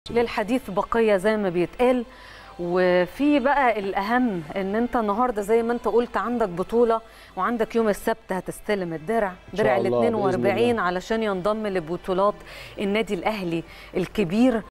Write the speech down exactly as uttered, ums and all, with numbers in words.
للحديث بقية زي ما بيتقال. وفي بقى الأهم إن أنت النهاردة زي ما أنت قلت عندك بطولة، وعندك يوم السبت هتستلم الدرع درع ال اثنين وأربعين علشان ينضم لبطولات النادي الأهلي الكبير.